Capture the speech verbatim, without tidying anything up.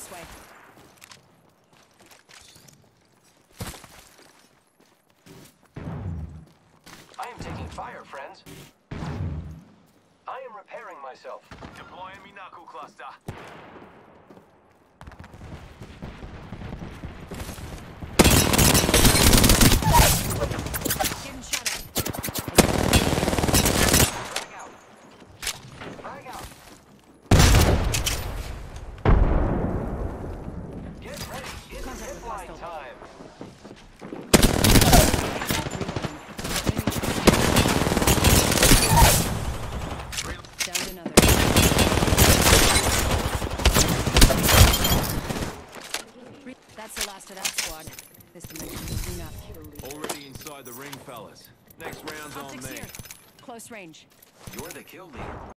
this way. I am taking fire, friends. I am repairing myself. Deploying me knuckle cluster. Getting shot at. Frag out. Frag out. Get ready. It's Contact with zipline hostile. time. Down another. That's the last of that squad. This dimension is enough. Already inside the ring, fellas. Next round's on Optics me. here. Close range. You're the kill leader.